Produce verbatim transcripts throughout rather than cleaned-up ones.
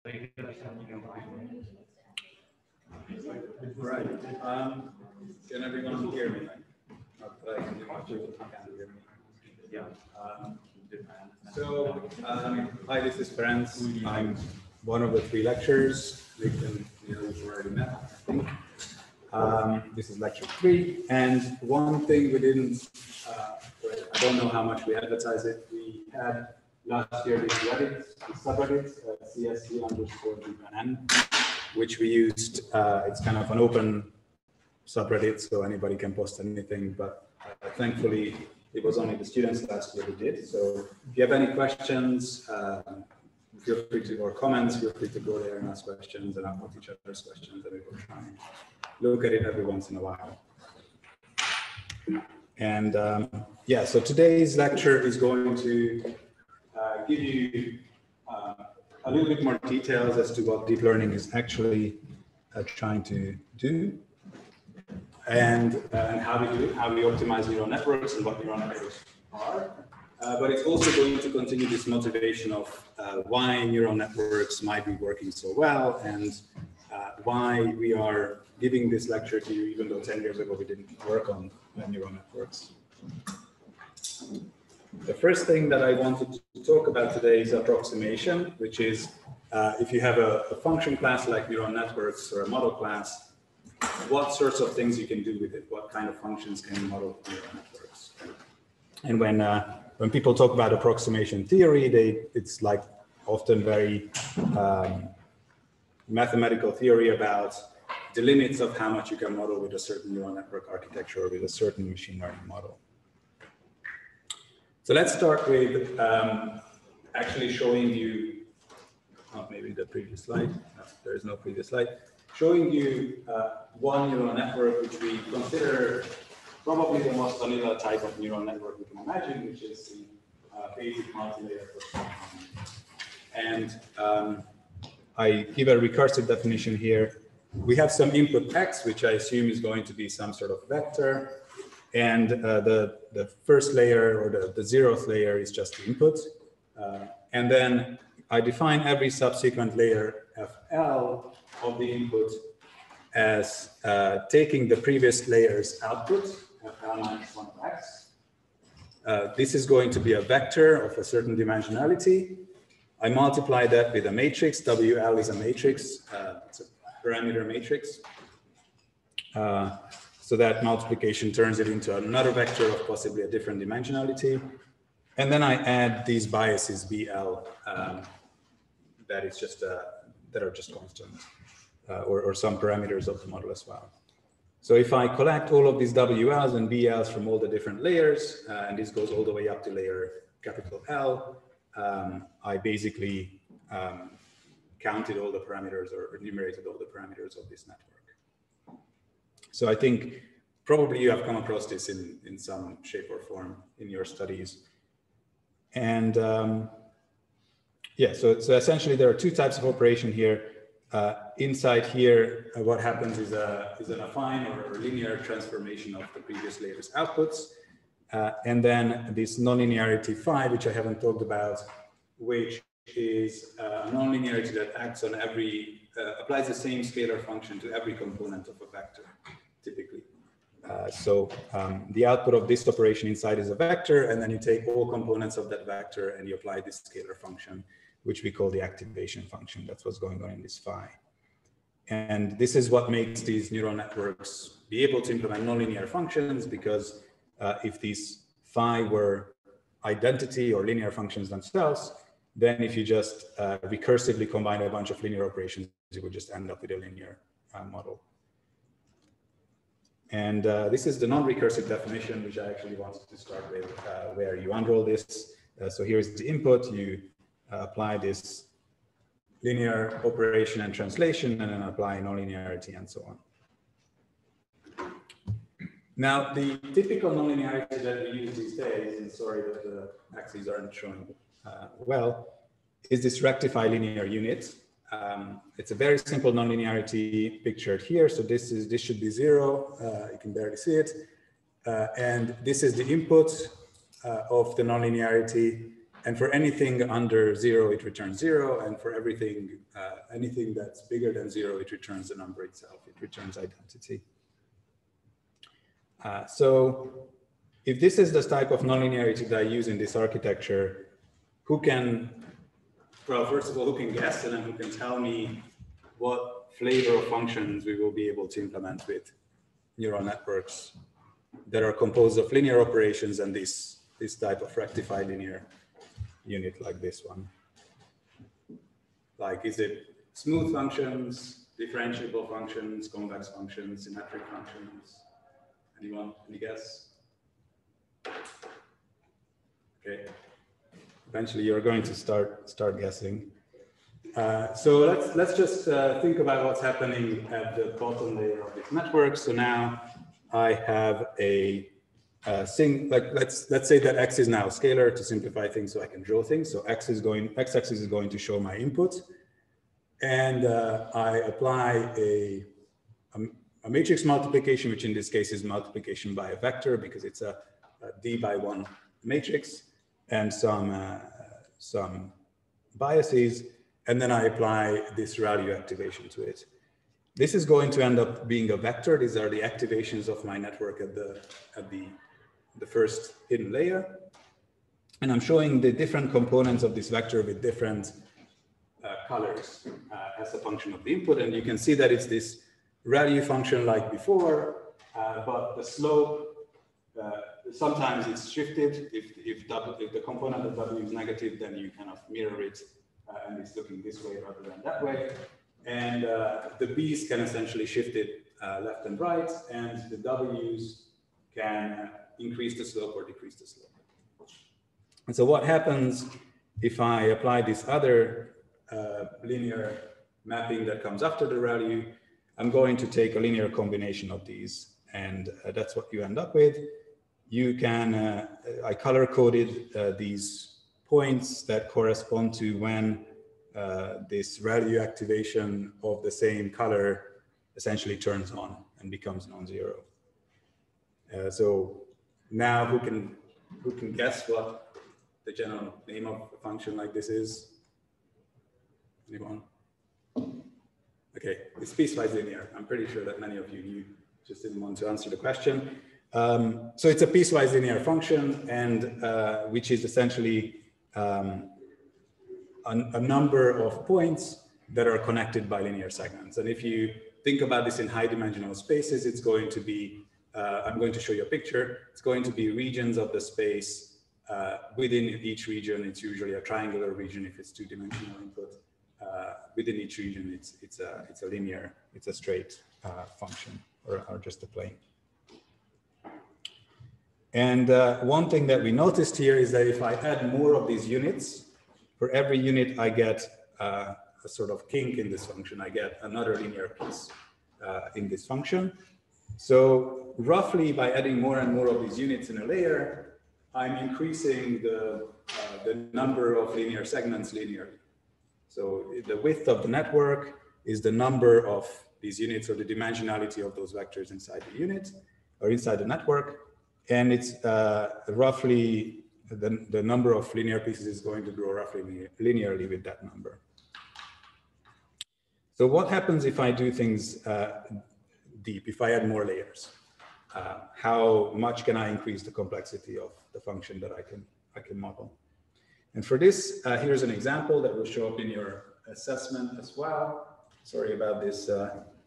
Right. Um, can everyone hear me? Not that I can do much if you can't hear me. Yeah. Um, so, um, hi, this is Ferenc. I'm one of the three lecturers. We can, you know, we've already met, I think. Um, this is lecture three. And one thing we didn't, uh, I don't know how much we advertise it. We had last year this Reddit, this subreddit, uh, C S C underscore G P N, which we used. Uh, it's kind of an open subreddit, so anybody can post anything. But uh, thankfully, it was only the students last year who did. So if you have any questions, um, feel free to, or comments, feel free to go there and ask questions and upvote each other's questions, and we will try and look at it every once in a while. And um, yeah, so today's lecture is going to uh, give you uh, a little bit more details as to what deep learning is actually uh, trying to do, and, uh, and how we do it, how we optimize neural networks and what neural networks are. Uh, but it's also going to continue this motivation of uh, why neural networks might be working so well, and uh, why we are giving this lecture to you, even though ten years ago we didn't work on uh, neural networks. The first thing that I wanted to talk about today is approximation, which is uh, if you have a, a function class like neural networks or a model class, what sorts of things you can do with it, what kind of functions can you model neural networks. And when uh, when people talk about approximation theory, they it's like often very um, mathematical theory about the limits of how much you can model with a certain neural network architecture or with a certain machine learning model. So let's start with um, actually showing you, oh, maybe the previous slide, no, there is no previous slide, showing you uh, one neural network which we consider probably the most vanilla type of neural network we can imagine, which is the uh, basic multilayer processing. And um, I give a recursive definition here. We have some input X, which I assume is going to be some sort of vector. And uh, the, the first layer or the, the zeroth layer is just the input. Uh, and then I define every subsequent layer F L of the input as uh, taking the previous layer's output, F L minus one of X. Uh, this is going to be a vector of a certain dimensionality. I multiply that with a matrix. W L is a matrix. Uh, it's a parameter matrix. Uh, so that multiplication turns it into another vector of possibly a different dimensionality. And then I add these biases B L um, that is just uh, that are just constant, uh, or, or some parameters of the model as well. So if I collect all of these W Ls and B Ls from all the different layers, uh, and this goes all the way up to layer capital L, um, I basically um, counted all the parameters or enumerated all the parameters of this network. So I think probably you have come across this in, in some shape or form in your studies. And um, yeah, so, so essentially there are two types of operation here. Uh, inside here, uh, what happens is, a, is an affine or linear transformation of the previous layer's outputs. Uh, and then this nonlinearity phi, which I haven't talked about, which is uh, a nonlinearity that acts on every, uh, applies the same scalar function to every component of a vector, typically. Uh, so um, the output of this operation inside is a vector, and then you take all components of that vector and you apply this scalar function, which we call the activation function. That's what's going on in this phi. And this is what makes these neural networks be able to implement nonlinear functions, because uh, if these phi were identity or linear functions themselves, then if you just uh, recursively combine a bunch of linear operations, you would just end up with a linear uh, model. And uh, this is the non-recursive definition, which I actually wanted to start with, uh, where you unroll this. Uh, so here's the input, you uh, apply this linear operation and translation, and then apply nonlinearity and so on. Now, the typical nonlinearity that we use these days, and sorry that the axes aren't showing uh, well, is this rectify linear unit. Um, it's a very simple nonlinearity pictured here. So this is this should be zero. Uh, you can barely see it. Uh, and this is the input uh, of the nonlinearity. and for anything under zero, it returns zero. And for everything, uh, anything that's bigger than zero, it returns the number itself. It returns identity. Uh, so if this is the type of nonlinearity that I use in this architecture, who can, well, first of all, who can guess, and then who can tell me what flavor of functions we will be able to implement with neural networks that are composed of linear operations and this, this type of rectified linear unit like this one. Like, is it smooth functions, differentiable functions, convex functions, symmetric functions? Anyone, any guess? Okay. Eventually you're going to start, start guessing. Uh, so let's, let's just uh, think about what's happening at the bottom layer of this network. So now I have a Uh, thing, like let's let's say that x is now a scalar to simplify things, so I can draw things. So x is going, x-axis is going to show my input, and uh, I apply a, a a matrix multiplication, which in this case is multiplication by a vector because it's a, a d by one matrix, and some uh, some biases, and then I apply this ReLU activation to it. This is going to end up being a vector. These are the activations of my network at the at the the first hidden layer. And I'm showing the different components of this vector with different uh, colors uh, as a function of the input. And you can see that it's this ReLU function like before, uh, but the slope, uh, sometimes it's shifted. If, if, w, if the component of W is negative, then you kind of mirror it uh, and it's looking this way rather than that way. And uh, the B's can essentially shift it uh, left and right, and the W's can uh, increase the slope or decrease the slope. And so what happens if I apply this other uh, linear mapping that comes after the ReLU? I'm going to take a linear combination of these, and uh, that's what you end up with. You can, uh, I color coded uh, these points that correspond to when uh, this ReLU activation of the same color essentially turns on and becomes non-zero. Uh, so now who can, who can guess what the general name of a function like this is? Anyone? Okay, it's piecewise linear. I'm pretty sure that many of you knew, just didn't want to answer the question. Um, so it's a piecewise linear function, and uh, which is essentially um, a, a number of points that are connected by linear segments. And if you think about this in high dimensional spaces, it's going to be Uh, I'm going to show you a picture. It's going to be regions of the space. Uh, within each region, it's usually a triangular region if it's two-dimensional input. Uh, within each region, it's it's a it's a linear, it's a straight uh, function or, or just a plane. And uh, one thing that we noticed here is that if I add more of these units, for every unit I get uh, a sort of kink in this function. I get another linear piece uh, in this function. So roughly by adding more and more of these units in a layer, I'm increasing the, uh, the number of linear segments linearly. So the width of the network is the number of these units or the dimensionality of those vectors inside the unit or inside the network. And it's uh, roughly, the, the number of linear pieces is going to grow roughly linearly with that number. So what happens if I do things uh, deep, if I add more layers? Uh, how much can I increase the complexity of the function that I can, I can model? And for this, uh, here's an example that will show up in your assessment as well. Sorry about this uh,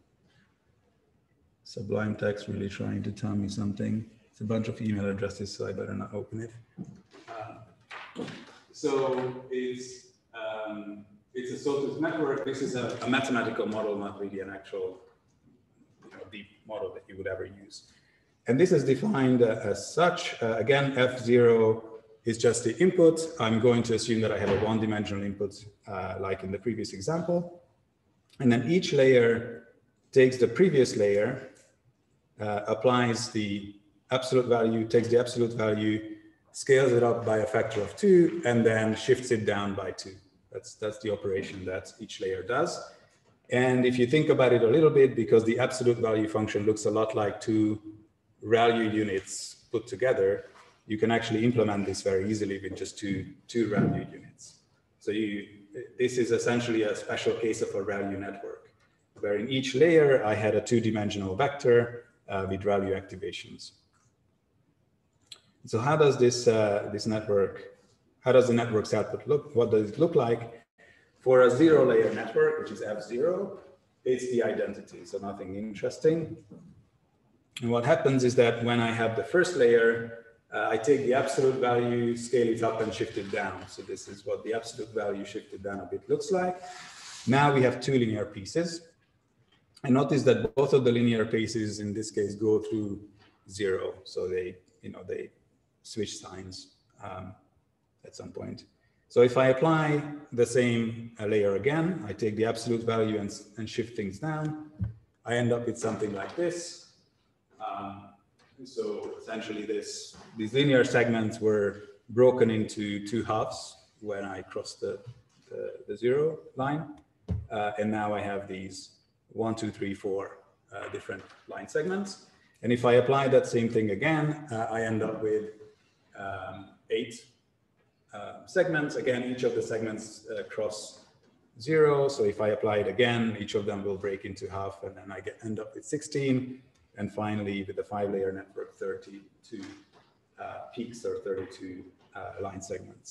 Sublime text really trying to tell me something. It's a bunch of email addresses, so I better not open it. Uh, so it's, um, it's a sawtooth network. This is a, a mathematical model, not really an actual deep model that you would ever use. And this is defined uh, as such. Uh, again, F zero is just the input. I'm going to assume that I have a one-dimensional input, uh, like in the previous example. And then each layer takes the previous layer, uh, applies the absolute value, takes the absolute value, scales it up by a factor of two, and then shifts it down by two. That's, that's the operation that each layer does. And if you think about it a little bit, because the absolute value function looks a lot like two ReLU units put together, you can actually implement this very easily with just two, two value units. So you, this is essentially a special case of a value network, where in each layer I had a two-dimensional vector uh, with value activations. So how does this, uh, this network, how does the network's output look? What does it look like? For a zero-layer network, which is F zero, it's the identity, so nothing interesting. And what happens is that when I have the first layer, uh, I take the absolute value, scale it up and shift it down. So this is what the absolute value shifted down a bit looks like. Now we have two linear pieces. And notice that both of the linear pieces in this case go through zero. So they, you know, they switch signs um, at some point. So if I apply the same uh, layer again, I take the absolute value and, and shift things down, I end up with something like this. Um, so essentially this, these linear segments were broken into two halves when I crossed the, the, the zero line. Uh, and now I have these one, two, three, four uh, different line segments. And if I apply that same thing again, uh, I end up with um, eight Uh, segments. Again, each of the segments uh, cross zero. So if I apply it again, each of them will break into half, and then I get end up with sixteen. And finally, with the five-layer network, thirty-two uh, peaks or thirty-two uh, line segments.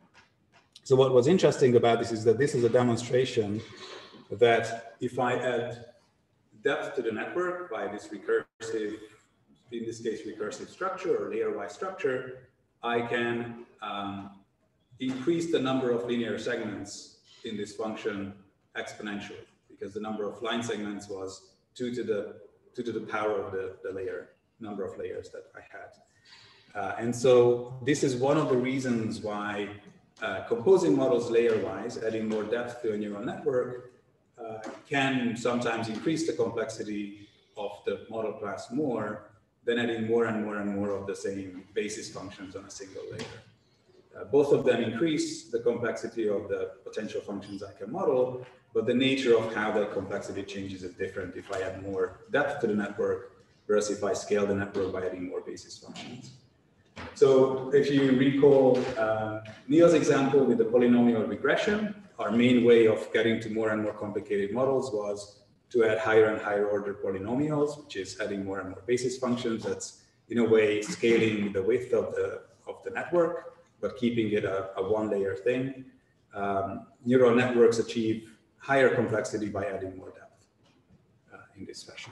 So what was interesting about this is that this is a demonstration that if I add depth to the network by this recursive, in this case, recursive structure or layer-wise structure, I can um, increase the number of linear segments in this function exponentially, because the number of line segments was two to the two to the power of the, the layer, number of layers that I had. Uh, and so this is one of the reasons why uh, composing models layer-wise, adding more depth to a neural network, uh, can sometimes increase the complexity of the model class more than adding more and more and more of the same basis functions on a single layer. Uh, both of them increase the complexity of the potential functions I can model, but the nature of how the complexity changes is different if I add more depth to the network versus if I scale the network by adding more basis functions. So if you recall uh, Neil's example with the polynomial regression, our main way of getting to more and more complicated models was to add higher and higher order polynomials, which is adding more and more basis functions. That's in a way scaling the width of the, of the network, but keeping it a, a one-layer thing. Um, neural networks achieve higher complexity by adding more depth uh, in this fashion.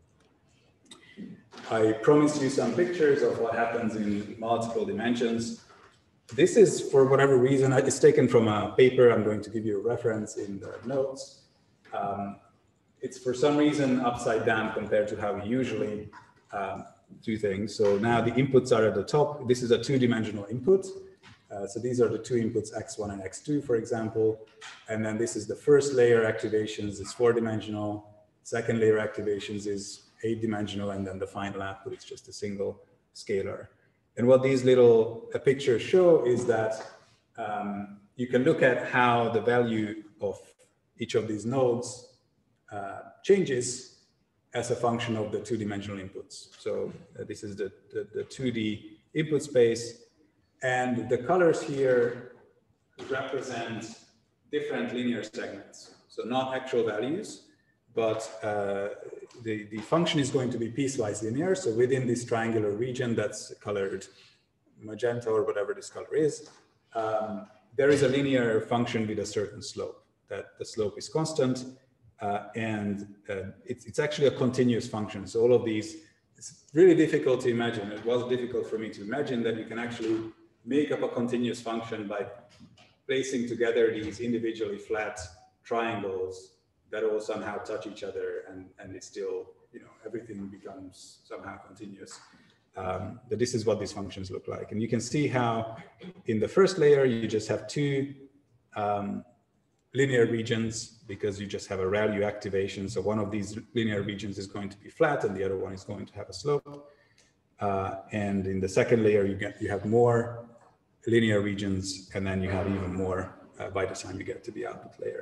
I promised you some pictures of what happens in multiple dimensions. This is, for whatever reason, it's taken from a paper. I'm going to give you a reference in the notes. Um, it's for some reason upside down compared to how we usually um, do things. So now the inputs are at the top. This is a two-dimensional input. Uh, so these are the two inputs, x one and x two, for example. And then this is the first layer activations, is four-dimensional. Second layer activations is eight-dimensional. And then the final output is just a single scalar. And what these little uh, pictures show is that um, you can look at how the value of each of these nodes uh, changes as a function of the two-dimensional inputs. So uh, this is the, the, the two D input space. And the colors here represent different linear segments. So not actual values, but uh, the, the function is going to be piecewise linear. So within this triangular region that's colored magenta or whatever this color is, um, there is a linear function with a certain slope, that the slope is constant. Uh, and uh, it's, it's actually a continuous function. So all of these, it's really difficult to imagine. It was difficult for me to imagine that you can actually make up a continuous function by placing together these individually flat triangles that all somehow touch each other, and, and it's still, you know, everything becomes somehow continuous. Um, but this is what these functions look like. And you can see how in the first layer, you just have two um, linear regions because you just have a value activation. So one of these linear regions is going to be flat and the other one is going to have a slope. Uh, and in the second layer, you get you have more linear regions, and then you have even more uh, by the time you get to the output layer.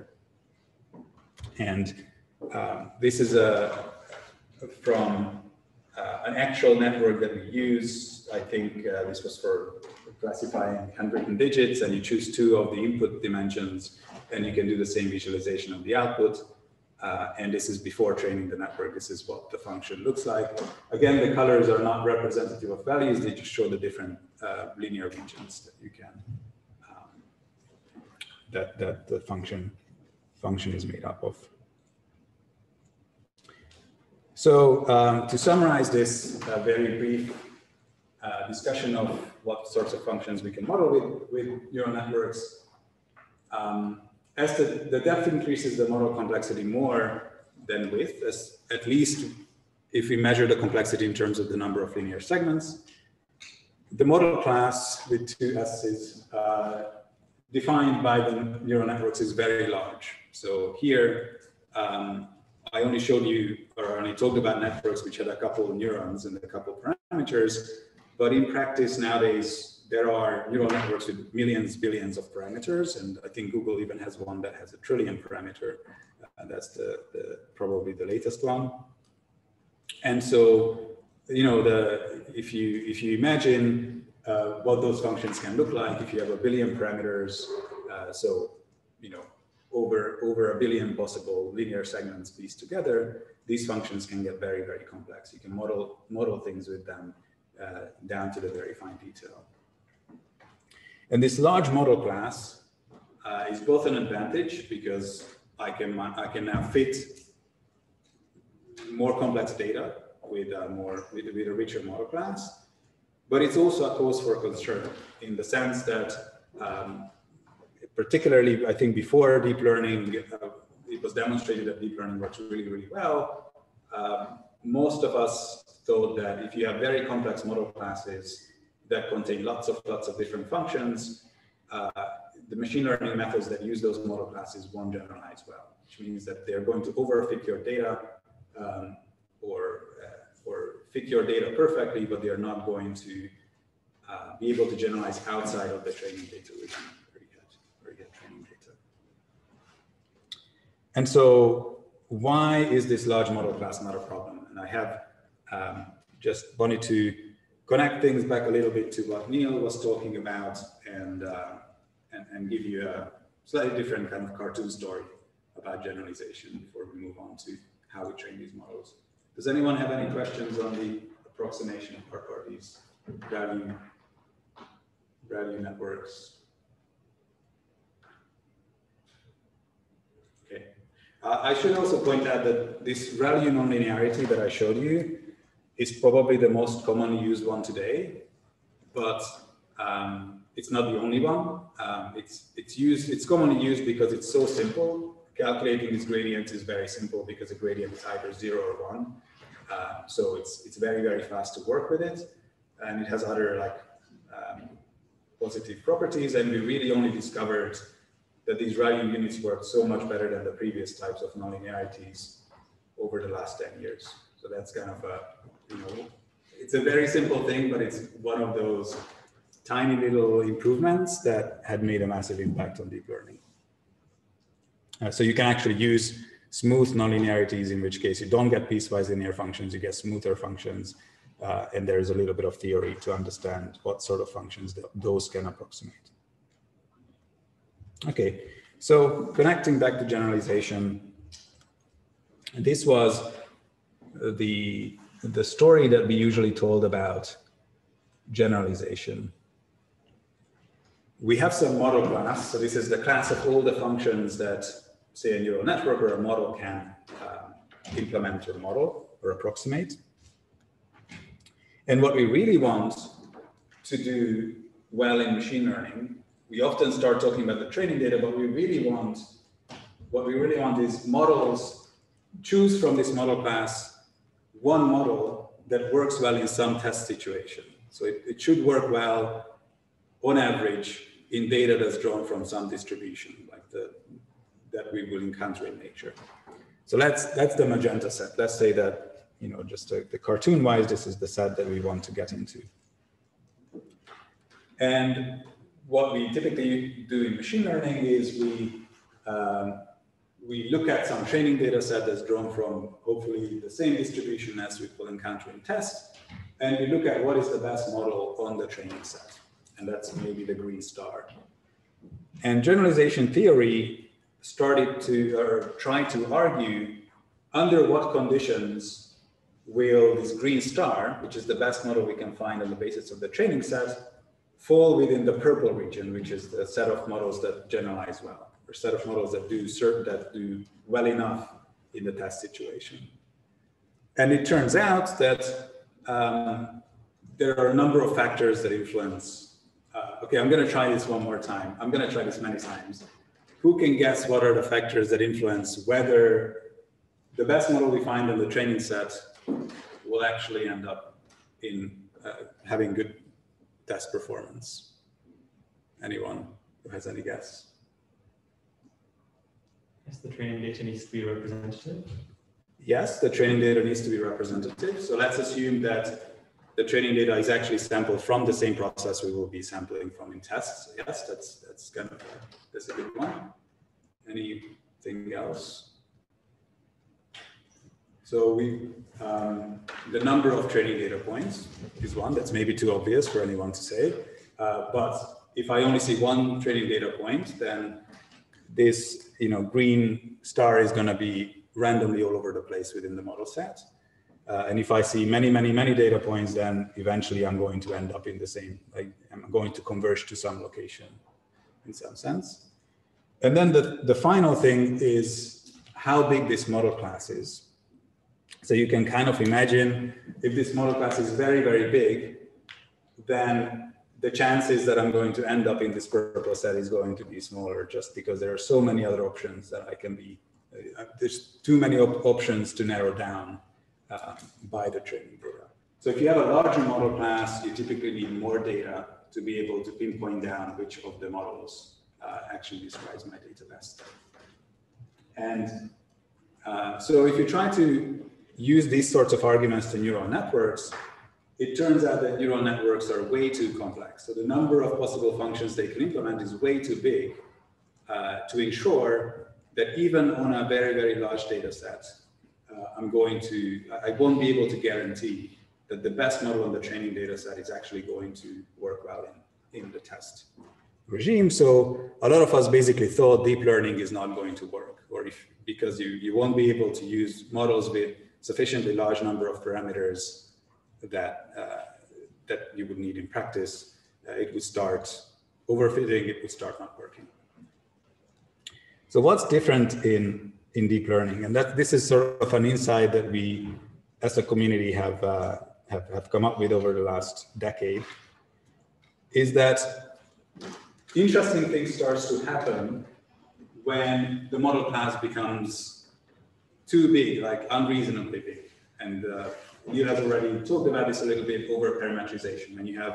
And um, this is a from uh, an actual network that we use I think uh, this was for classifying handwritten digits, and you choose two of the input dimensions, and you can do the same visualization of the output. Uh, and this is before training the network. This is what the function looks like. Again, the colors are not representative of values. They just show the different uh, linear regions that you can, um, that, that the function, function is made up of. So um, to summarize this uh, very brief uh, discussion of what sorts of functions we can model with, with neural networks, um, as the, the depth increases the model complexity more than width, as at least if we measure the complexity in terms of the number of linear segments, the model class with two S's uh, defined by the neural networks is very large. So here, um, I only showed you, or only talked about networks which had a couple of neurons and a couple of parameters, but in practice nowadays, there are neural networks with millions, billions of parameters, and I think Google even has one that has a trillion parameter, and that's the, the probably the latest one. And so, you know, the if you if you imagine uh, what those functions can look like, if you have a billion parameters, uh, so you know. Over, over a billion possible linear segments pieced together, these functions can get very, very complex. You can model, model things with them uh, down to the very fine detail. And this large model class uh, is both an advantage because I can, I can now fit more complex data with a, more, with, with a richer model class, but it's also a cause for concern in the sense that um, particularly, I think before deep learning, uh, it was demonstrated that deep learning works really, really well. Um, most of us thought that if you have very complex model classes that contain lots of lots of different functions, uh, the machine learning methods that use those model classes won't generalize well, which means that they're going to overfit your data um, or, uh, or fit your data perfectly, but they're not going to uh, be able to generalize outside of the training data. And so why is this large model class not a problem? And I have um, just wanted to connect things back a little bit to what Neil was talking about and, uh, and, and give you a slightly different kind of cartoon story about generalization before we move on to how we train these models. Does anyone have any questions on the approximation or, or these value, value networks? Uh, I should also point out that this value nonlinearity that I showed you is probably the most commonly used one today, but um, it's not the only one. Um, it's, it's, used, it's commonly used because it's so simple. Calculating these gradients is very simple because a gradient is either zero or one. Uh, so it's, it's very, very fast to work with it. And it has other like um, positive properties. And we really only discovered that these value units work so much better than the previous types of nonlinearities over the last ten years. So that's kind of a, you know, it's a very simple thing, but it's one of those tiny little improvements that had made a massive impact on deep learning. Uh, so you can actually use smooth nonlinearities, in which case you don't get piecewise linear functions, you get smoother functions, uh, and there's a little bit of theory to understand what sort of functions th those can approximate. Okay, so connecting back to generalization, this was the, the story that we usually told about generalization. We have some model class, so this is the class of all the functions that, say, a neural network or a model can uh, implement or model or approximate. And what we really want to do well in machine learning, we often start talking about the training data, but we really want, what we really want is models, choose from this model class one model that works well in some test situation. So it, it should work well on average in data that's drawn from some distribution, like the, that we will encounter in nature. So let's, that's the magenta set. Let's say that, you know, just to, the cartoon wise, this is the set that we want to get into. And what we typically do in machine learning is we, um, we look at some training data set that's drawn from hopefully the same distribution as we will encounter in tests. and we look at what is the best model on the training set. And that's maybe the green star. And generalization theory started to, or tried to argue under what conditions will this green star, which is the best model we can find on the basis of the training set, fall within the purple region, which is the set of models that generalize well, or set of models that do certain, that do well enough in the test situation. And it turns out that um, there are a number of factors that influence. Uh, okay, I'm going to try this one more time. I'm going to try this many times. Who can guess what are the factors that influence whether the best model we find in the training set will actually end up in uh, having good test performance? Anyone who has any guess? Yes, the training data needs to be representative. Yes, the training data needs to be representative. So let's assume that the training data is actually sampled from the same process we will be sampling from in tests. Yes, that's that's kind of a, that's a good one. Anything else? So we um, the number of training data points is one. That's maybe too obvious for anyone to say. Uh, but if I only see one training data point, then this you know green star is going to be randomly all over the place within the model set. Uh, and if I see many, many, many data points, then eventually I'm going to end up in the same, like I'm going to converge to some location in some sense. And then the, the final thing is how big this model class is. So you can kind of imagine if this model class is very, very big, then the chances that I'm going to end up in this purple set is going to be smaller just because there are so many other options that I can be, uh, there's too many op options to narrow down Uh, by the training data. So if you have a larger model class, you typically need more data to be able to pinpoint down which of the models uh, actually describes my data best. And uh, so if you try to use these sorts of arguments to neural networks, it turns out that neural networks are way too complex. So the number of possible functions they can implement is way too big uh, to ensure that even on a very, very large data set, Uh, I'm going to, I won't be able to guarantee that the best model on the training data set is actually going to work well in, in the test regime. So a lot of us basically thought deep learning is not going to work, or if, because you, you won't be able to use models with sufficiently large number of parameters that, uh, that you would need in practice. Uh, it would start overfitting, it would start not working. So what's different in in deep learning? And that this is sort of an insight that we as a community have, uh, have, have come up with over the last decade, is that interesting things starts to happen when the model class becomes too big, like unreasonably big. And uh, you have already talked about this a little bit, over parametrization, when you have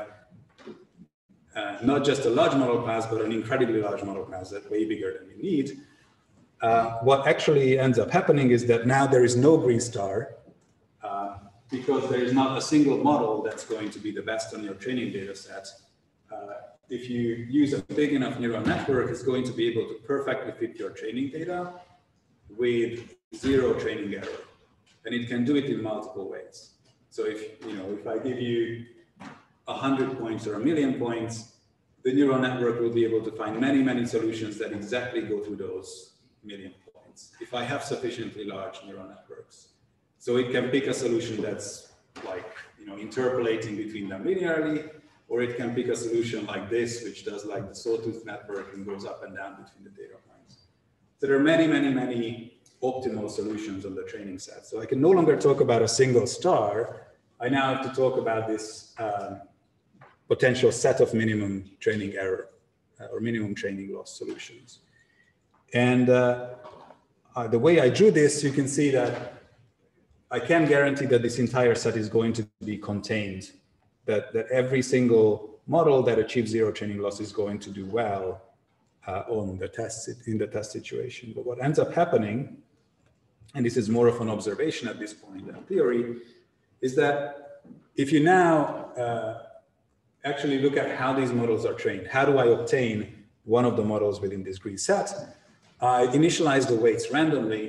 uh, not just a large model class, but an incredibly large model class that's way bigger than you need. Uh, what actually ends up happening is that now there is no green star uh, because there is not a single model that's going to be the best on your training data set. Uh, if you use a big enough neural network, it's going to be able to perfectly fit your training data with zero training error. And it can do it in multiple ways. So if, you know, if I give you a hundred points or a million points, the neural network will be able to find many, many solutions that exactly go through those million points, if I have sufficiently large neural networks. So it can pick a solution that's like, you know, interpolating between them linearly, or it can pick a solution like this, which does like the sawtooth network and goes up and down between the data points. So there are many, many, many optimal solutions on the training set. So I can no longer talk about a single star. I now have to talk about this um, potential set of minimum training error uh, or minimum training loss solutions. And uh, uh, the way I drew this, you can see that I can guarantee that this entire set is going to be contained, that, that every single model that achieves zero training loss is going to do well uh, on the test, in the test situation. But what ends up happening, and this is more of an observation at this point than theory, is that if you now uh, actually look at how these models are trained, how do I obtain one of the models within this green set? I initialize the weights randomly,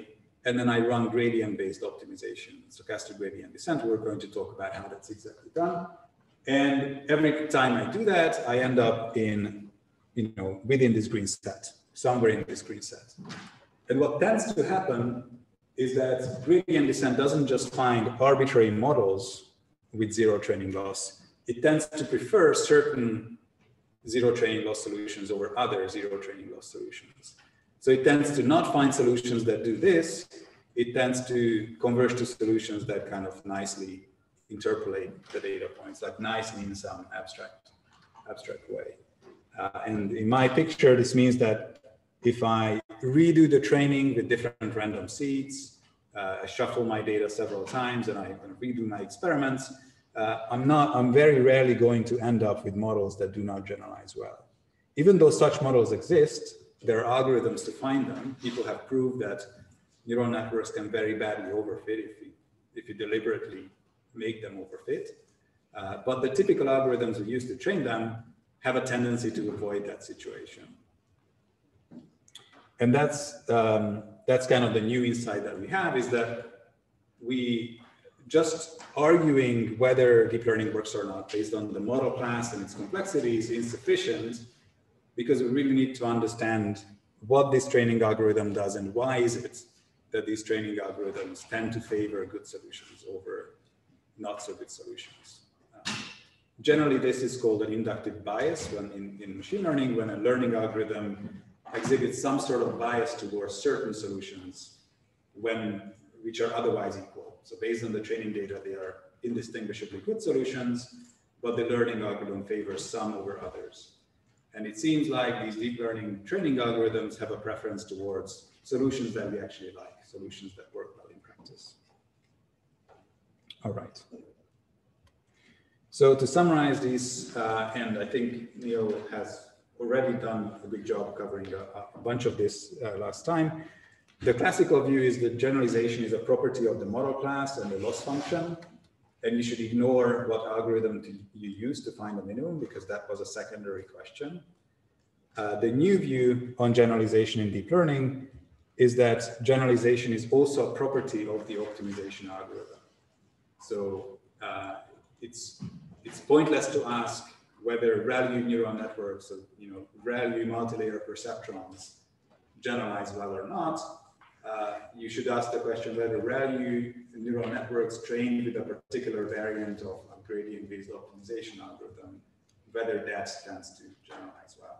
and then I run gradient-based optimization, stochastic gradient descent. We're going to talk about how that's exactly done. And every time I do that, I end up in, you know, within this green set, somewhere in this green set. And what tends to happen is that gradient descent doesn't just find arbitrary models with zero training loss. It tends to prefer certain zero training loss solutions over other zero training loss solutions. So it tends to not find solutions that do this. It tends to converge to solutions that kind of nicely interpolate the data points, like nicely in some abstract, abstract way. Uh, and in my picture, this means that if I redo the training with different random seeds, uh, I shuffle my data several times and I redo my experiments, uh, I'm not, I'm very rarely going to end up with models that do not generalize well. Even though such models exist, there are algorithms to find them. People have proved that neural networks can very badly overfit if you, if you deliberately make them overfit. Uh, but the typical algorithms we use to train them have a tendency to avoid that situation. And that's, um, that's kind of the new insight that we have, is that we just arguing whether deep learning works or not based on the model class and its complexity is insufficient, because we really need to understand what this training algorithm does and why is it that these training algorithms tend to favor good solutions over not so good solutions. Um, generally, this is called an inductive bias when in, in machine learning, when a learning algorithm exhibits some sort of bias towards certain solutions when, which are otherwise equal. So based on the training data, they are indistinguishably good solutions, but the learning algorithm favors some over others. And it seems like these deep learning training algorithms have a preference towards solutions that we actually like, solutions that work well in practice. All right. So to summarize these, uh, and I think Neil has already done a good job covering a, a bunch of this uh, last time. The classical view is that generalization is a property of the model class and the loss function, and you should ignore what algorithm to, you use to find the minimum, because that was a secondary question. Uh, the new view on generalization in deep learning is that generalization is also a property of the optimization algorithm. So uh, it's, it's pointless to ask whether ReLU neural networks, or, you know, ReLU multilayer perceptrons generalize well or not. Uh, you should ask the question whether ReLU neural networks trained with a particular variant of a gradient-based optimization algorithm, whether that tends to generalize well.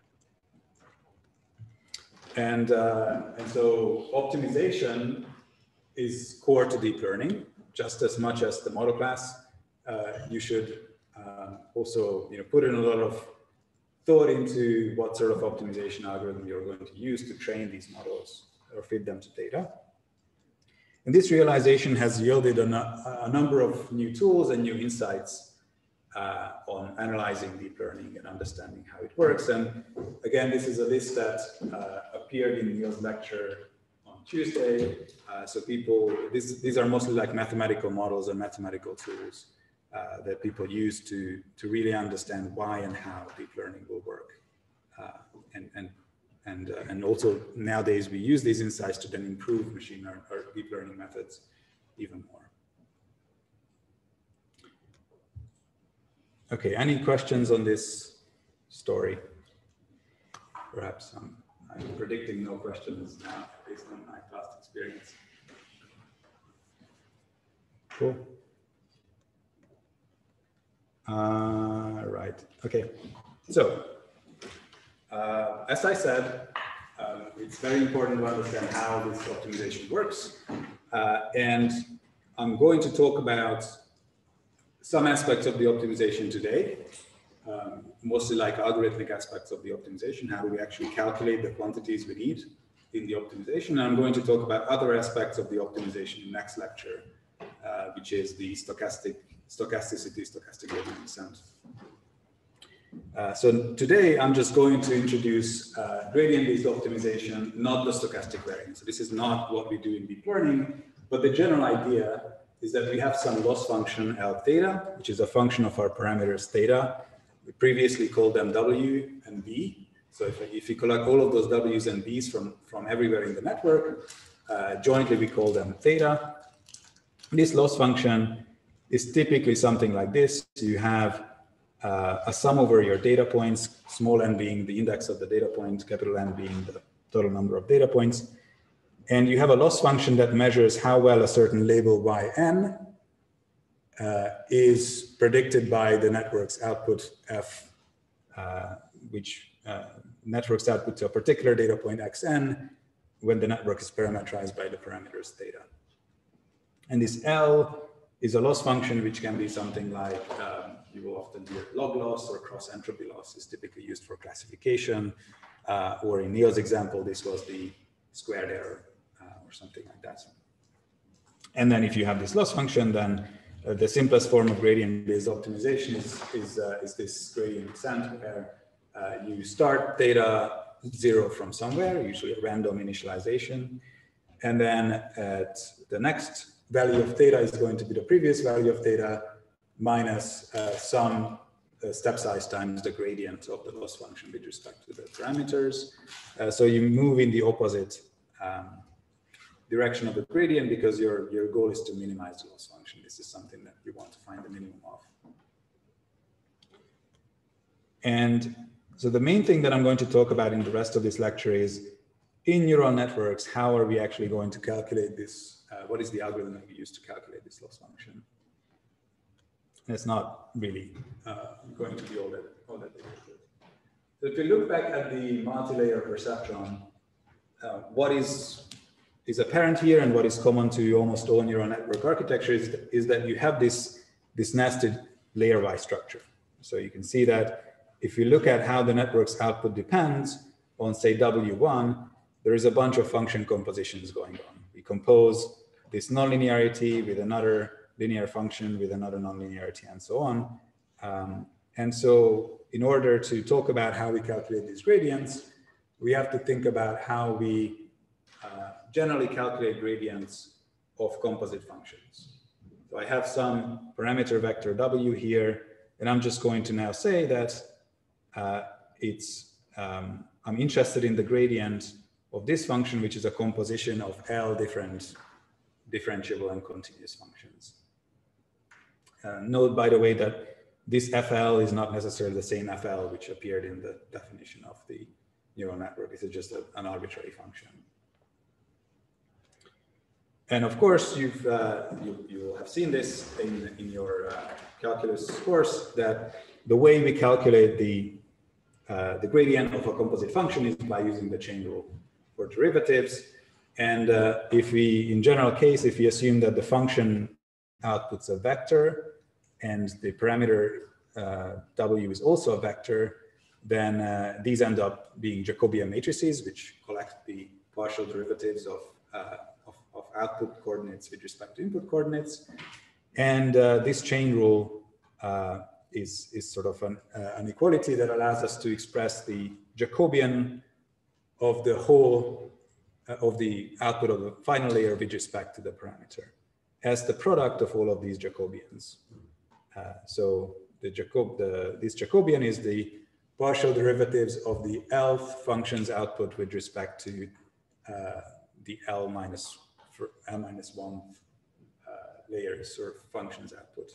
And, uh, and so optimization is core to deep learning, just as much as the model class. Uh, you should um, also, you know, put in a lot of thought into what sort of optimization algorithm you're going to use to train these models or feed them to data. And this realization has yielded a, a number of new tools and new insights uh, on analyzing deep learning and understanding how it works. And again, this is a list that uh, appeared in Neil's lecture on Tuesday. Uh, so people, this, these are mostly like mathematical models and mathematical tools uh, that people use to, to really understand why and how deep learning will work. Uh, and, and And, uh, and also nowadays we use these insights to then improve machine learning or deep learning methods even more. Okay, any questions on this story? Perhaps I'm, I'm predicting no questions now based on my past experience. Cool. Uh, right, okay, so. Uh, as I said, um, it's very important to understand how this optimization works. Uh, and I'm going to talk about some aspects of the optimization today, um, mostly like algorithmic aspects of the optimization. How do we actually calculate the quantities we need in the optimization? And I'm going to talk about other aspects of the optimization in the next lecture, uh, which is the stochastic, stochasticity, stochastic gradient descent. Uh, so today I'm just going to introduce uh, gradient-based optimization, not the stochastic variant. So this is not what we do in deep learning, but the general idea is that we have some loss function L theta, which is a function of our parameters theta. We previously called them W and B. So if, if you collect all of those W's and B's from, from everywhere in the network, Uh, jointly, we call them theta. This loss function is typically something like this. You have uh, a sum over your data points, small n being the index of the data point, capital N being the total number of data points. And you have a loss function that measures how well a certain label yn uh, is predicted by the network's output f, uh, which uh, network's output to a particular data point xn when the network is parameterized by the parameters theta. And this L is a loss function which can be something like, um, you will often hear log loss or cross entropy loss is typically used for classification. Uh, or in Neil's example, this was the squared error uh, or something like that. And then if you have this loss function, then uh, the simplest form of gradient-based optimization is, is, uh, is this gradient descent where uh, you start theta zero from somewhere, usually a random initialization. And then at the next value of theta is going to be the previous value of theta minus uh, some uh, step size times the gradient of the loss function with respect to the parameters. Uh, so you move in the opposite um, direction of the gradient because your, your goal is to minimize the loss function. This is something that you want to find the minimum of. And so the main thing that I'm going to talk about in the rest of this lecture is in neural networks, how are we actually going to calculate this? Uh, what is the algorithm that we use to calculate this loss function? And it's not really uh, going to be all that, all that difficult. So if you look back at the multi-layer perceptron, uh, what is, is apparent here and what is common to almost all neural network architectures is, is that you have this, this nested layer-wise structure. So you can see that if you look at how the network's output depends on, say, W one, there is a bunch of function compositions going on. We compose this nonlinearity with another linear function with another nonlinearity and so on. Um, and so in order to talk about how we calculate these gradients, we have to think about how we uh, generally calculate gradients of composite functions. So I have some parameter vector W here, and I'm just going to now say that uh, it's, um, I'm interested in the gradient of this function, which is a composition of L different differentiable and continuous functions. Uh, note, by the way, that this F L is not necessarily the same F L which appeared in the definition of the neural network. This is just a, an arbitrary function. And of course, you've, uh, you, you will have seen this in, in your uh, calculus course, that the way we calculate the, uh, the gradient of a composite function is by using the chain rule for derivatives. And uh, if we, in general case, if we assume that the function outputs a vector and the parameter uh, W is also a vector, then uh, these end up being Jacobian matrices, which collect the partial derivatives of, uh, of, of output coordinates with respect to input coordinates. And uh, this chain rule uh, is, is sort of an, uh, an equality that allows us to express the Jacobian of the whole uh, of the output of the final layer with respect to the parameter as the product of all of these Jacobians. Uh, so the Jacob, the, this Jacobian is the partial derivatives of the L function's output with respect to uh, the L minus for L minus one uh, layers or functions output.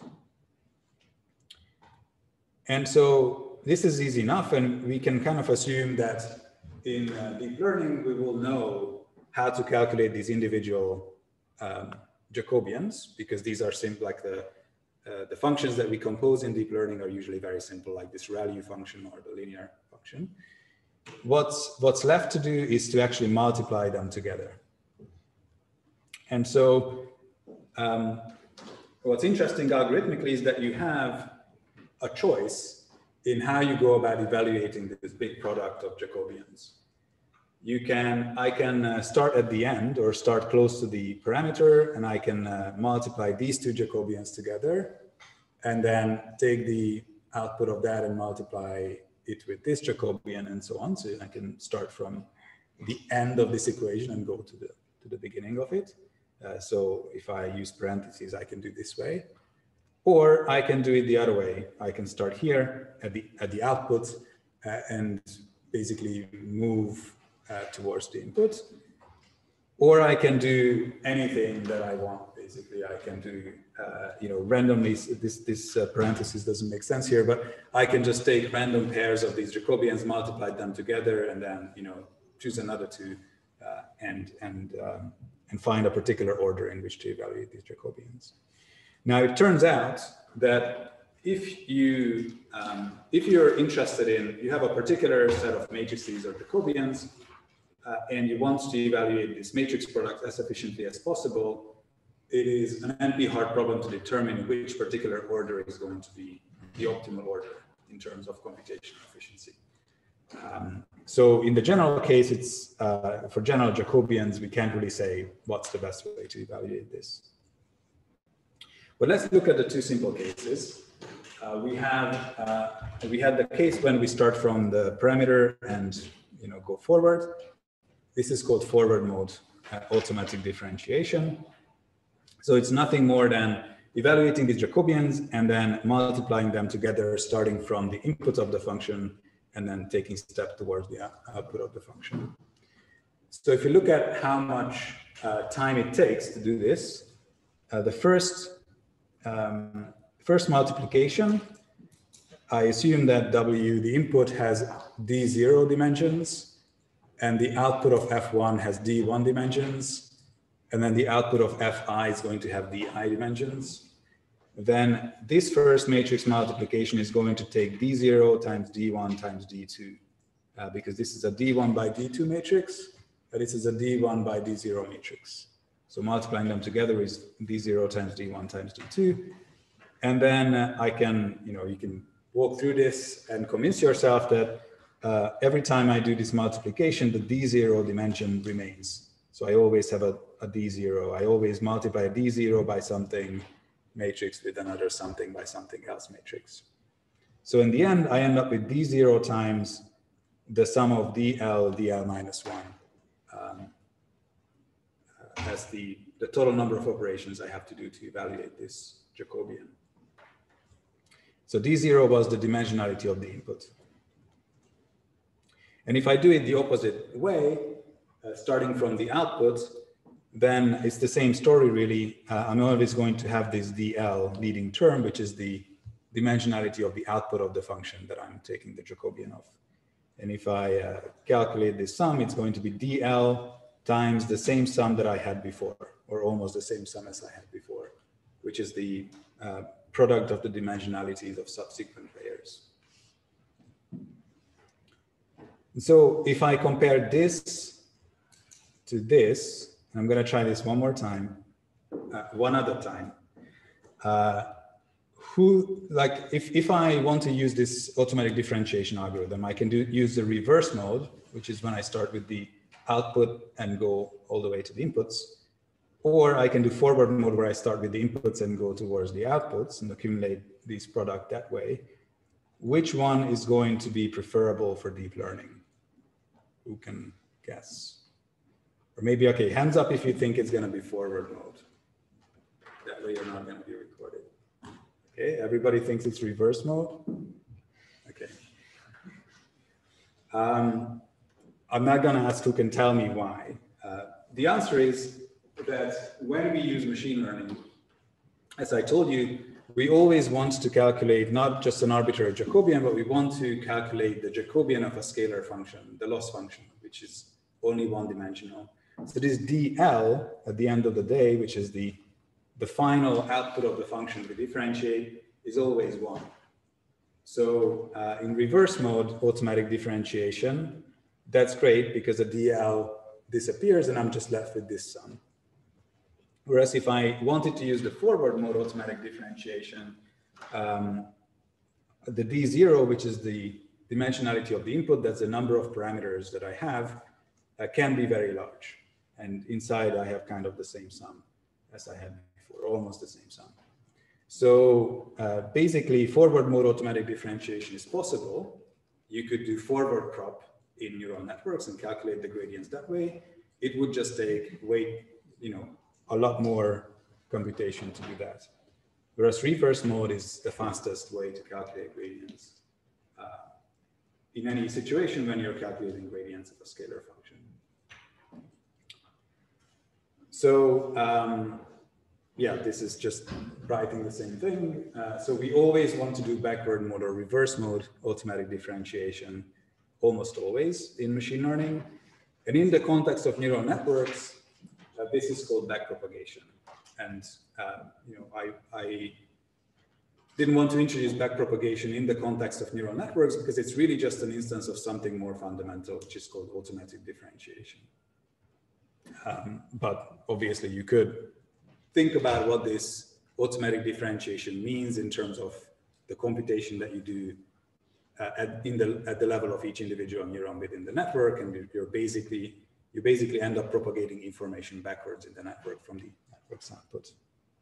And so this is easy enough, and we can kind of assume that in uh, deep learning, we will know how to calculate these individual um, Jacobians, because these are simple, like the, uh, the functions that we compose in deep learning are usually very simple, like this ReLU function or the linear function. What's, what's left to do is to actually multiply them together. And so um, what's interesting algorithmically is that you have a choice in how you go about evaluating this big product of Jacobians. You can, I can uh, start at the end or start close to the parameter, and I can uh, multiply these two Jacobians together and then take the output of that and multiply it with this Jacobian and so on. So I can start from the end of this equation and go to the, to the beginning of it. Uh, so if I use parentheses, I can do this way. Or I can do it the other way. I can start here at the, at the output uh, and basically move uh, towards the input. or I can do anything that I want. Basically, I can do, uh, you know, randomly. This this uh, parenthesis doesn't make sense here, but I can just take random pairs of these Jacobians, multiply them together, and then, you know, choose another two, uh, and and um, and find a particular order in which to evaluate these Jacobians. Now, it turns out that if you um, if you're interested in, you have a particular set of matrices or Jacobians, uh, and you want to evaluate this matrix product as efficiently as possible, it is an N P hard problem to determine which particular order is going to be the optimal order in terms of computational efficiency. Um, so in the general case, it's uh, for general Jacobians, we can't really say what's the best way to evaluate this. But let's look at the two simple cases. Uh, we have uh, we had the case when we start from the parameter and, you know, go forward. This is called forward mode uh, automatic differentiation. So it's nothing more than evaluating these Jacobians and then multiplying them together, starting from the input of the function and then taking step towards the output of the function. So if you look at how much uh, time it takes to do this, uh, the first um, first multiplication, I assume that W, the input, has D zero dimensions, and the output of F one has D one dimensions, and then the output of Fi is going to have Di dimensions. Then this first matrix multiplication is going to take D zero times D one times D two, uh, because this is a D one by D two matrix, and this is a D one by D zero matrix. So multiplying them together is D zero times D one times D two. And then uh, I can, you know, you can walk through this and convince yourself that uh, every time I do this multiplication, the D zero dimension remains. So I always have a, a D zero. I always multiply a D zero by something matrix with another something by something else matrix. So in the end, I end up with D zero times the sum of D L, D L minus one um, uh, as the, the total number of operations I have to do to evaluate this Jacobian. So D zero was the dimensionality of the input. And if I do it the opposite way, uh, starting from the output, then it's the same story really. Uh, I'm always going to have this D L leading term, which is the dimensionality of the output of the function that I'm taking the Jacobian of. And if I uh, calculate this sum, it's going to be D L times the same sum that I had before, or almost the same sum as I had before, which is the uh, product of the dimensionalities of subsequent layers. So if I compare this to this, I'm going to try this one more time, uh, one other time. Uh, who, like, if, if I want to use this automatic differentiation algorithm, I can do use the reverse mode, which is when I start with the output and go all the way to the inputs. Or I can do forward mode where I start with the inputs and go towards the outputs and accumulate these product that way. Which one is going to be preferable for deep learning? Who can guess? Or maybe, okay, hands up if you think it's going to be forward mode. That way you're not going to be recorded. Okay, everybody thinks it's reverse mode? Okay. Um, I'm not going to ask who can tell me why. Uh, the answer is that when we use machine learning, as I told you, we always want to calculate not just an arbitrary Jacobian, but we want to calculate the Jacobian of a scalar function, the loss function, which is only one dimensional. So this D L at the end of the day, which is the, the final output of the function we differentiate, is always one. So uh, in reverse mode, automatic differentiation, that's great because the D L disappears and I'm just left with this sum. Whereas if I wanted to use the forward mode automatic differentiation, um, the D zero, which is the dimensionality of the input, that's the number of parameters that I have, uh, can be very large. And inside I have kind of the same sum as I had before, almost the same sum. So uh, basically forward mode automatic differentiation is possible. You could do forward prop in neural networks and calculate the gradients that way. It would just take way, you know, a lot more computation to do that. Whereas reverse mode is the fastest way to calculate gradients uh, in any situation when you're calculating gradients of a scalar function. So um, yeah, this is just writing the same thing. Uh, so we always want to do backward mode or reverse mode automatic differentiation, almost always in machine learning. And in the context of neural networks, uh, this is called backpropagation. And uh, you know, I, I didn't want to introduce backpropagation in the context of neural networks because it's really just an instance of something more fundamental, which is called automatic differentiation. Um, but obviously you could think about what this automatic differentiation means in terms of the computation that you do uh, at, in the, at the level of each individual neuron within the network. And you're basically, you basically end up propagating information backwards in the network from the network's output.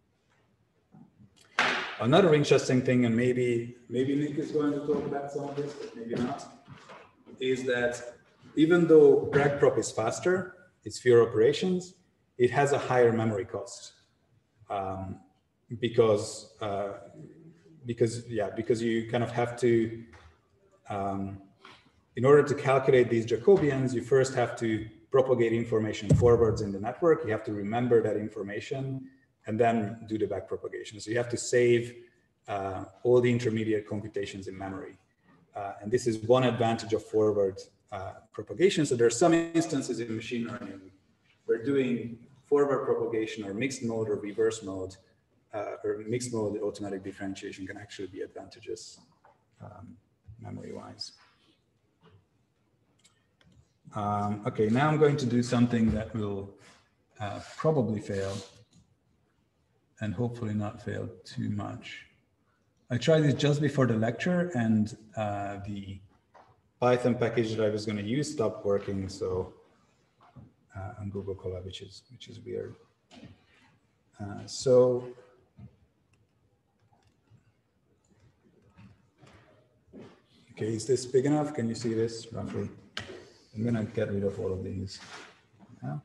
Another interesting thing, and maybe, maybe Nick is going to talk about some of this, but maybe not, is that even though backprop is faster, it's fewer operations, it has a higher memory cost. Um, because, uh, because, yeah, because you kind of have to, um, in order to calculate these Jacobians, you first have to propagate information forwards in the network. You have to remember that information and then do the backpropagation. So you have to save uh, all the intermediate computations in memory. Uh, and this is one advantage of forward uh, propagation. So there are some instances in machine learning where doing forward propagation or mixed mode or reverse mode uh, or mixed mode automatic differentiation can actually be advantageous um, memory-wise. Um, okay, now I'm going to do something that will uh, probably fail and hopefully not fail too much. I tried this just before the lecture and uh, the Python package that I was going to use stopped working. So uh, on Google Colab, which is which is weird. Uh, so okay, is this big enough? Can you see this roughly? I'm going to get rid of all of these. Yeah.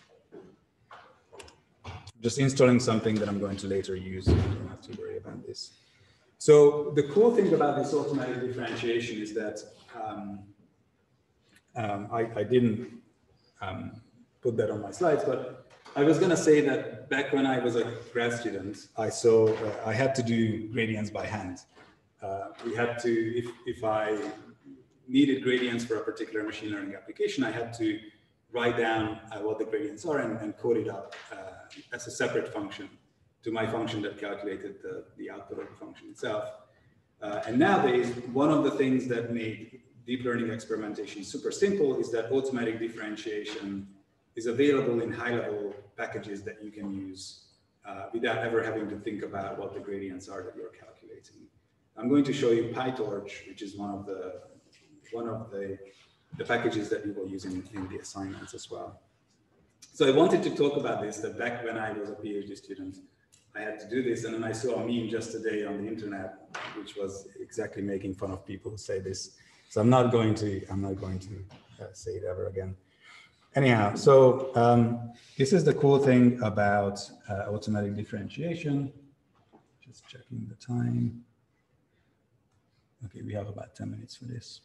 Just installing something that I'm going to later use. So you don't have to worry about this. So the cool thing about this automatic differentiation is that um, um, I, I didn't um, put that on my slides, but I was going to say that back when I was a grad student, I saw uh, I had to do gradients by hand. Uh, we had to, if, if I needed gradients for a particular machine learning application, I had to write down uh, what the gradients are and, and code it up uh, as a separate function to my function that calculated the, the output of the function itself. Uh, and nowadays, one of the things that made deep learning experimentation super simple is that automatic differentiation is available in high-level packages that you can use uh, without ever having to think about what the gradients are that you're calculating. I'm going to show you PyTorch, which is one of the one of the, the packages that we will use in, in the assignments as well. So I wanted to talk about this, that back when I was a PhD student, I had to do this, and then I saw a meme just today on the internet, which was exactly making fun of people who say this. So I'm not going to, I'm not going to uh, say it ever again. Anyhow, so um, this is the cool thing about uh, automatic differentiation. Just checking the time. Okay, we have about ten minutes for this.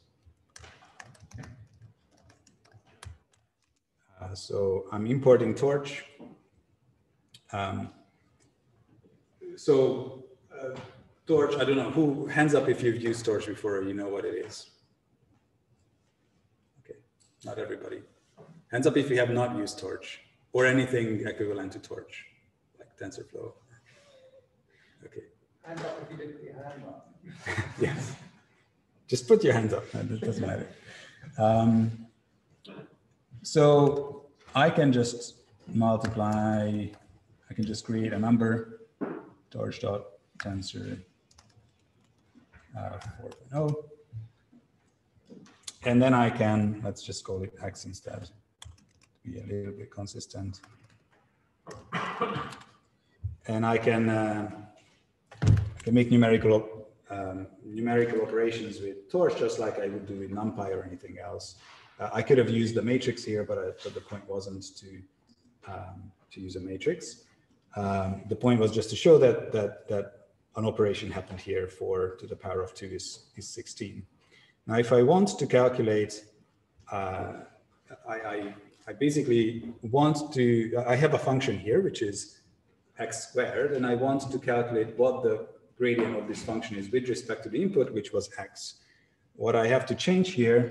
Uh, so I'm importing Torch. Um, so uh, Torch, I don't know, who, hands up if you've used Torch before or you know what it is. Okay, not everybody. Hands up if you have not used Torch or anything equivalent to Torch, like TensorFlow. Okay. Hands up if you didn't put your hand up. Yes. Just put your hands up, it doesn't matter. Um, so I can just multiply, I can just create a number, torch.tensor uh, four point oh. And then I can, let's just call it X instead, to be a little bit consistent. And I can, uh, I can make numerical Um, numerical operations with Torch, just like I would do with NumPy or anything else. Uh, I could have used the matrix here, but, I, but the point wasn't to um, to use a matrix. Um, the point was just to show that that that an operation happened here. Four to the power of two is is sixteen. Now, if I want to calculate, uh, I, I I basically want to, I have a function here, which is x squared, and I want to calculate what the gradient of this function is with respect to the input, which was x. What I have to change here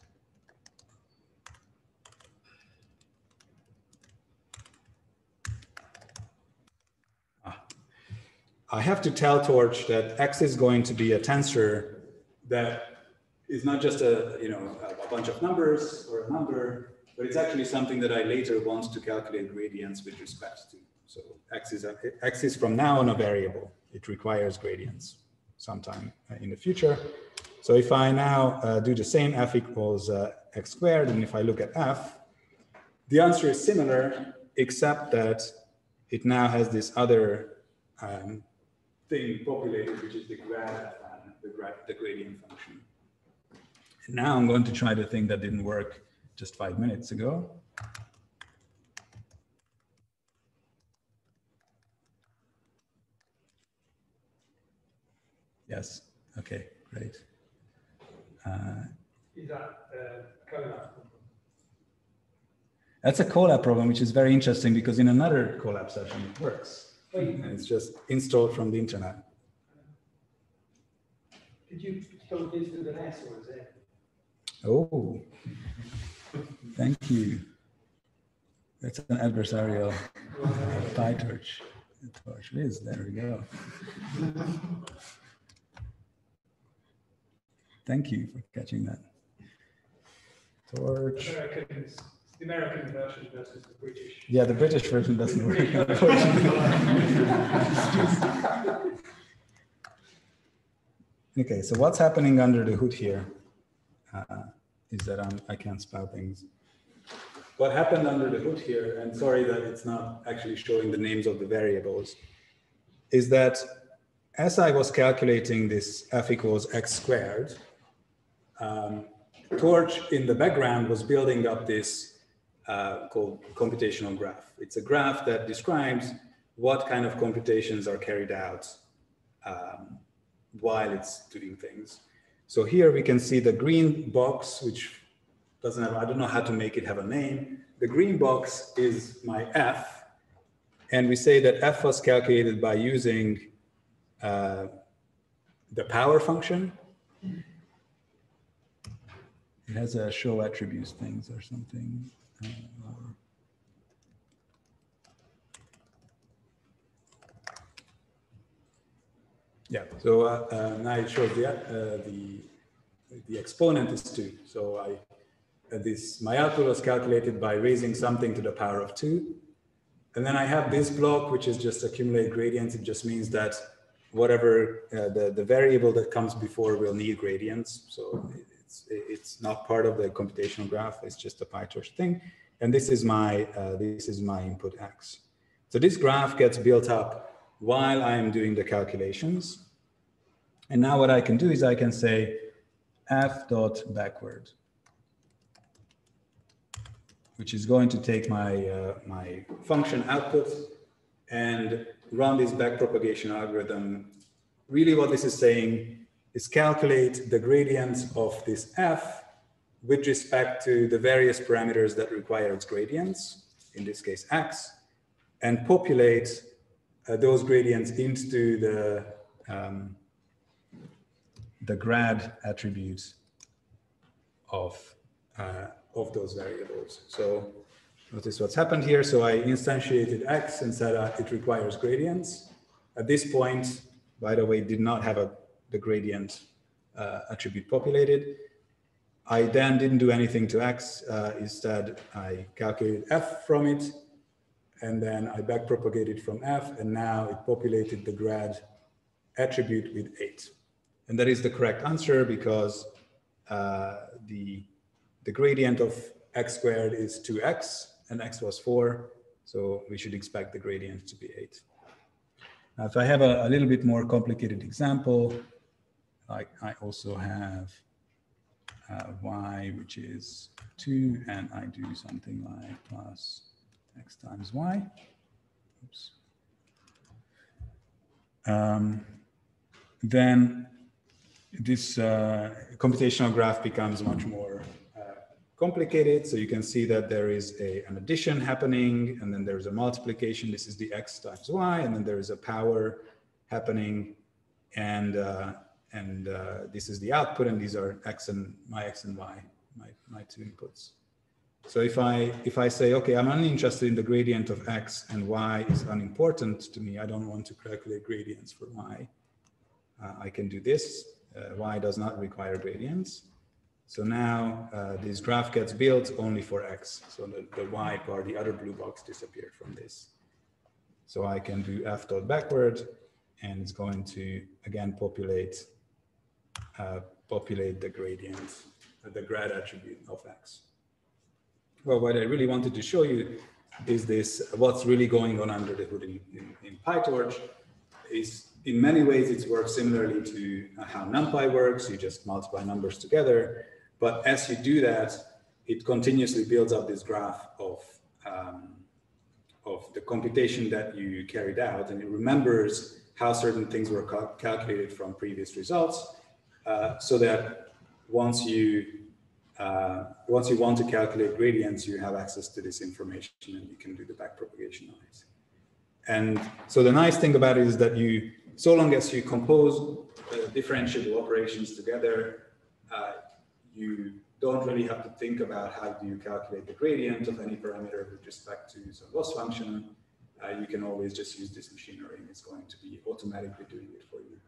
ah, I have to tell Torch that x is going to be a tensor that is not just a, you know, a bunch of numbers or a number, but it's actually something that I later want to calculate gradients with respect to. So x is, a, x is from now on a variable. It requires gradients sometime in the future. So if I now uh, do the same, f equals uh, x squared, and if I look at f, the answer is similar, except that it now has this other um, thing populated, which is the grad, uh, the, grad the gradient function. And now I'm going to try the thing that didn't work just five minutes ago. Yes, okay, great. Uh, Is that uh, Colab? that's a Colab problem, which is very interesting because in another Colab session it works. And it's just installed from the internet. Did you spell this with an S or a Z? Oh, thank you. That's an adversarial PyTorch. Torch is, there we go. Thank you for catching that. Torch. Americans, the American version versus the British. Yeah, the British version doesn't work, unfortunately. Okay, so what's happening under the hood here uh, is that I'm, I can't spell things. What happened under the hood here, and sorry that it's not actually showing the names of the variables, is that as I was calculating this f equals x squared, um, Torch in the background was building up this uh, called computational graph. It's a graph that describes what kind of computations are carried out um, while it's doing things. So here we can see the green box, which doesn't have, I don't know how to make it have a name. The green box is my f, and we say that f was calculated by using uh, the power function. It has a show attributes things or something. Uh, or yeah, so uh, uh, now it shows the, uh, the, the exponent is two. So I, uh, this, my output was calculated by raising something to the power of two. And then I have this block, which is just accumulate gradients. It just means that whatever uh, the, the variable that comes before will need gradients. So it's, it's not part of the computational graph. It's just a PyTorch thing. And this is my, uh, this is my input x. So this graph gets built up while I'm doing the calculations. And now what I can do is I can say f dot backward, which is going to take my, uh, my function output and run this backpropagation algorithm. Really what this is saying is calculate the gradients of this f with respect to the various parameters that require its gradients, in this case x, and populate uh, those gradients into the, um, the grad attributes of, uh, of those variables. So notice what's happened here. So I instantiated x and said uh, it requires gradients. At this point, by the way, did not have a, the gradient uh, attribute populated. I then didn't do anything to x. Uh, instead, I calculated f from it, and then I backpropagated from f, and now it populated the grad attribute with eight. And that is the correct answer because uh, the, the gradient of x squared is two x, and x was four, so we should expect the gradient to be eight. Now, if I have a, a little bit more complicated example, I, I also have uh, y, which is two, and I do something like plus x times y. Oops. Um, then this uh, computational graph becomes much more uh, complicated. So you can see that there is a, an addition happening, and then there's a multiplication. This is the x times y, and then there is a power happening, and uh, and uh, this is the output, and these are x and my x and y, my my two inputs. So if I if I say, okay, I'm only interested in the gradient of x, and y is unimportant to me, I don't want to calculate gradients for y. Uh, I can do this. Uh, y does not require gradients. So now uh, this graph gets built only for x. So the, the y part, the other blue box, disappeared from this. So I can do f dot backward, and it's going to again populate uh, populate the gradient, uh, the grad attribute of x. Well, what I really wanted to show you is this: what's really going on under the hood in, in, in PyTorch is, in many ways, it works similarly to how NumPy works. You just multiply numbers together. But as you do that, it continuously builds up this graph of, um, of the computation that you carried out. And it remembers how certain things were cal calculated from previous results, uh, so that once you, uh, once you want to calculate gradients, you have access to this information and you can do the backpropagation on it. And so the nice thing about it is that you, so long as you compose uh, differentiable operations together, uh, you don't really have to think about how do you calculate the gradient of any parameter with respect to some loss function. Uh, you can always just use this machinery and it's going to be automatically doing it for you.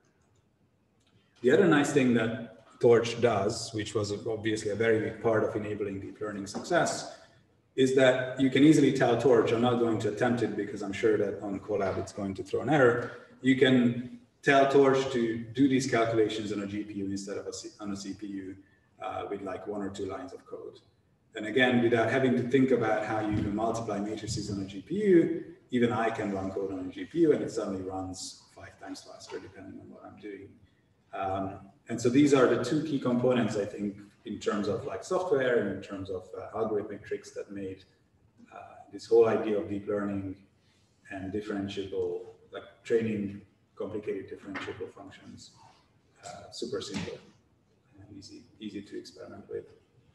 The other nice thing that Torch does, which was obviously a very big part of enabling deep learning success, is that you can easily tell Torch, I'm not going to attempt it because I'm sure that on Colab it's going to throw an error. You can tell Torch to do these calculations on a G P U instead of a C on a C P U uh, with like one or two lines of code. And again, without having to think about how you multiply matrices on a G P U, even I can run code on a G P U and it suddenly runs five times faster depending on what I'm doing. Um, and so these are the two key components, I think, in terms of like software and in terms of uh, algorithmic tricks that made uh, this whole idea of deep learning and differentiable, like training complicated differentiable functions, uh, super simple and easy, easy to experiment with.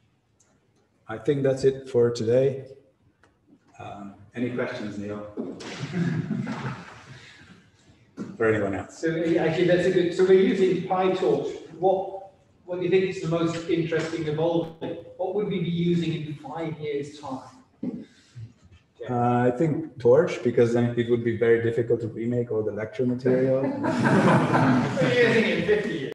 I think that's it for today. Um, any questions, Neil? For anyone else? So actually, that's a good. So we're using PyTorch. What what do you think is the most interesting evolving? What would we be using in five years' time? Uh, I think Torch, because then it would be very difficult to remake all the lecture material. We're using it in fifty years.